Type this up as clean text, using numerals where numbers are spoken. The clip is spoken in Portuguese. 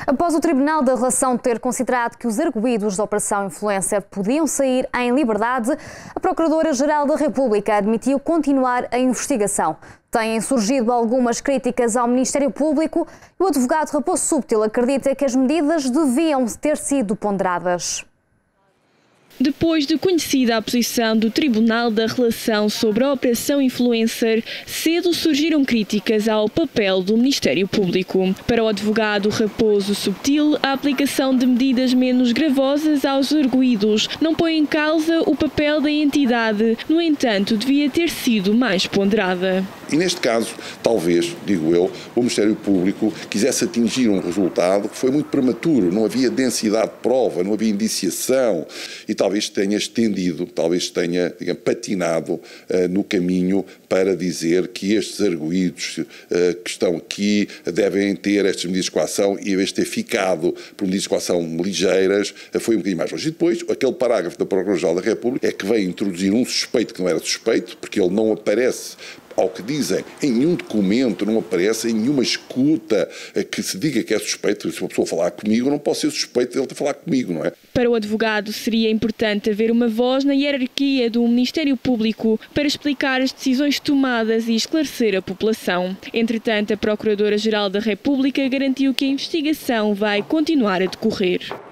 Após o Tribunal da Relação ter considerado que os arguidos da Operação Influencer podiam sair em liberdade, a Procuradora-Geral da República admitiu continuar a investigação. Têm surgido algumas críticas ao Ministério Público e o advogado Raposo Súbtil acredita que as medidas deviam ter sido ponderadas. Depois de conhecida a posição do Tribunal da Relação sobre a Operação Influencer, cedo surgiram críticas ao papel do Ministério Público. Para o advogado Raposo Súbtil, a aplicação de medidas menos gravosas aos arguidos não põe em causa o papel da entidade, no entanto, devia ter sido mais ponderada. E neste caso, talvez, digo eu, o Ministério Público quisesse atingir um resultado que foi muito prematuro, não havia densidade de prova, não havia indiciação e talvez tenha estendido, talvez tenha, digamos, patinado no caminho para dizer que estes arguidos que estão aqui devem ter estas medidas de coação e, em vez de ter ficado por medidas de coação ligeiras, foi um bocadinho mais longe. E depois, aquele parágrafo da Procuradoria-Geral da República é que veio introduzir um suspeito que não era suspeito, porque ele não aparece, ao que dizem, em nenhum documento, não aparece em nenhuma escuta que se diga que é suspeito. Se uma pessoa falar comigo, não posso ser suspeito de ele falar comigo, não é? Para o advogado, seria importante haver uma voz na hierarquia do Ministério Público para explicar as decisões tomadas e esclarecer a população. Entretanto, a Procuradora-Geral da República garantiu que a investigação vai continuar a decorrer.